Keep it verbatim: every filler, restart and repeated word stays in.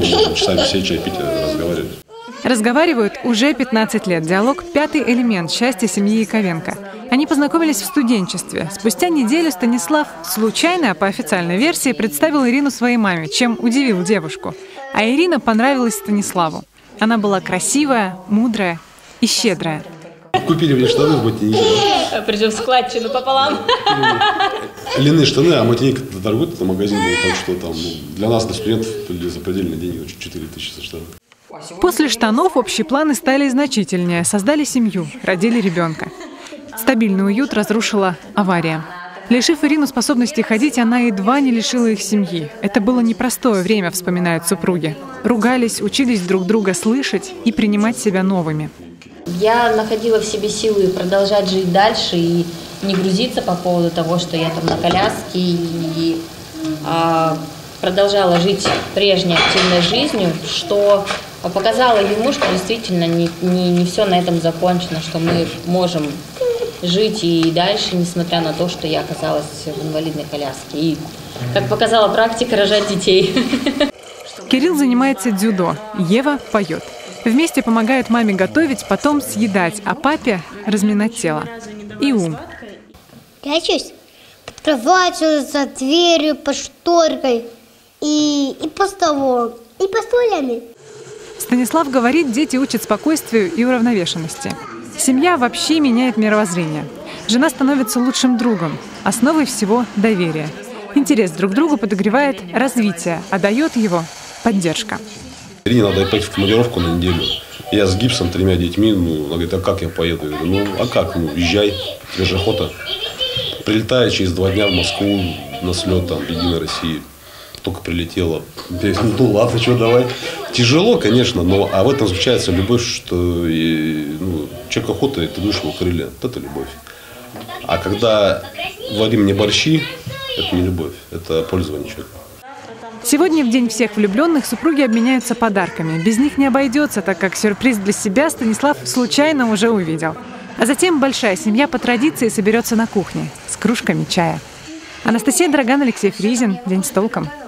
Можно часами сидеть, чай пить, разговаривать. Разговаривают уже пятнадцать лет. Диалог – пятый элемент счастья семьи Яковенко. Они познакомились в студенчестве. Спустя неделю Станислав случайно, по официальной версии, представил Ирину своей маме, чем удивил девушку. А Ирина понравилась Станиславу. Она была красивая, мудрая и щедрая. Купили мне штаны в ботинке. Причем складчину пополам. Льняные штаны, а ботинник торгует, это магазин был, так что там ну, для нас, для студентов, запредельные деньги, четыре тысячи за штаны. После штанов общие планы стали значительнее. Создали семью, родили ребенка. Стабильный уют разрушила авария. Лишив Ирину способности ходить, она едва не лишила их семьи. Это было непростое время, вспоминают супруги. Ругались, учились друг друга слышать и принимать себя новыми. Я находила в себе силы продолжать жить дальше и не грузиться по поводу того, что я там на коляске, и а, продолжала жить прежней активной жизнью, что показало ему, что действительно не, не, не все на этом закончено, что мы можем жить и дальше, несмотря на то, что я оказалась в инвалидной коляске. И, как показала практика, рожать детей. Кирилл занимается дзюдо, Ева поет. Вместе помогают маме готовить, потом съедать, а папе разминать тело. И ум. Прячусь под кроватью, за дверью, под шторкой и, и под столом, и под стульями. Станислав говорит, дети учат спокойствию и уравновешенности. Семья вообще меняет мировоззрение. Жена становится лучшим другом. Основой всего – доверие. Интерес друг к другу подогревает развитие, а дает его поддержка. Ирине надо пойти в командировку на неделю. Я с гипсом, тремя детьми. Ну, она говорит, а как я поеду? Я говорю, ну, а как? Ну, езжай, тебе же охота. Прилетаю через два дня в Москву на слет, там, в Единой России. Только прилетела. Ну, ладно, что, давай. Тяжело, конечно, но а в этом заключается любовь, что и, ну, человек охота, и ты дуешь его крылья. Вот это любовь. А когда варим мне борщи, это не любовь, это пользование человека. Сегодня, в день всех влюбленных, супруги обменяются подарками. Без них не обойдется, так как сюрприз для себя Станислав случайно уже увидел. А затем большая семья по традиции соберется на кухне с кружками чая. Анастасия Драган, Алексей Фризин. День с толком.